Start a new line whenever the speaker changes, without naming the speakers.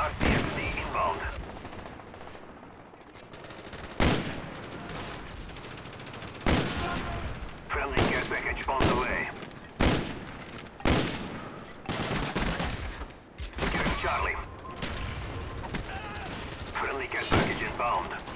RCXD inbound. Friendly care package on the way. Securing Charlie. Friendly care package inbound.